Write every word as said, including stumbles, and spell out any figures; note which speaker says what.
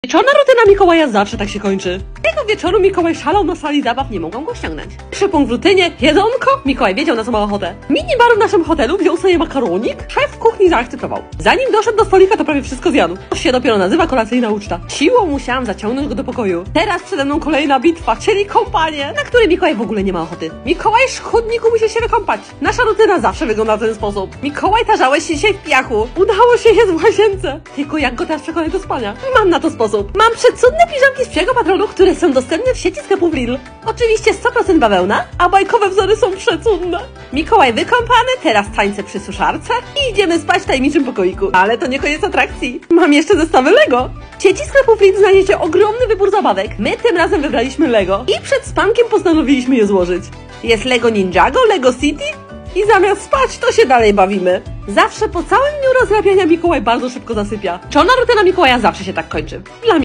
Speaker 1: Wieczorna rutyna Mikołaja zawsze tak się kończy. Tego wieczoru Mikołaj szalał na sali zabaw, nie mogą go ściągnąć. Pierwszy punkt w rutynie, jedzonko. Mikołaj wiedział, na co ma ochotę. Minibar w naszym hotelu wziął sobie makaronik, szef w kuchni zaakceptował. Zanim doszedł do stolika, to prawie wszystko zjadł. To się dopiero nazywa kolacyjna uczta. Siłą musiałam zaciągnąć go do pokoju. Teraz przede mną kolejna bitwa, czyli kąpanie, na które Mikołaj w ogóle nie ma ochoty. Mikołaj, szkodniku, musi się wykąpać. Nasza rutyna zawsze wygląda w ten sposób. Mikołaj, tarzałeś się dzisiaj w piachu. Udało się, jest w łazience. Tylko jak go teraz przekonać do spania? Mam na to sposób. Mam przecudne piżamki z Psiego Patrolu, które są dostępne w sieci sklepów Lidl. Oczywiście sto procent bawełna, a bajkowe wzory są przecudne. Mikołaj wykąpany, teraz tańce przy suszarce i idziemy spać w tajemniczym pokoiku. Ale to nie koniec atrakcji. Mam jeszcze zestawy Lego. W sieci sklepów Lidl znajdziecie ogromny wybór zabawek. My tym razem wybraliśmy Lego i przed spankiem postanowiliśmy je złożyć. Jest Lego Ninjago, Lego City i zamiast spać, to się dalej bawimy. Zawsze po całym dniu rozrabiania Mikołaj bardzo szybko zasypia. Czarna rutyna Mikołaja zawsze się tak kończy. Dla